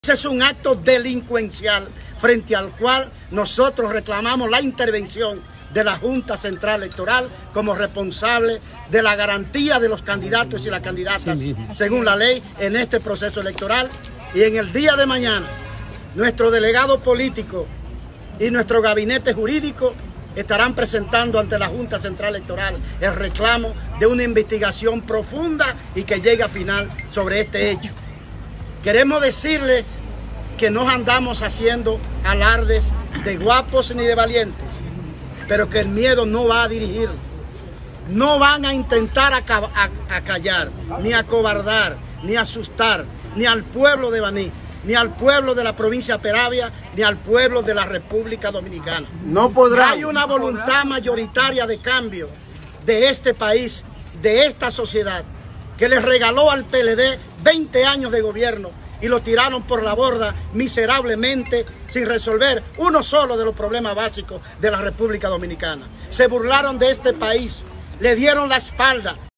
Ese es un acto delincuencial frente al cual nosotros reclamamos la intervención de la Junta Central Electoral como responsable de la garantía de los candidatos y las candidatas según la ley en este proceso electoral. Y en el día de mañana, nuestro delegado político y nuestro gabinete jurídico estarán presentando ante la Junta Central Electoral el reclamo de una investigación profunda y que llegue a final sobre este hecho. Queremos decirles que no andamos haciendo alardes de guapos ni de valientes, pero que el miedo no va a dirigir. No van a intentar acallar, ni acobardar, ni asustar, ni al pueblo de Baní, ni al pueblo de la provincia de Peravia, ni al pueblo de la República Dominicana. No podrán. Hay una voluntad mayoritaria de cambio de este país, de esta sociedad, que les regaló al PLD 20 años de gobierno y lo tiraron por la borda miserablemente sin resolver uno solo de los problemas básicos de la República Dominicana. Se burlaron de este país, le dieron la espalda.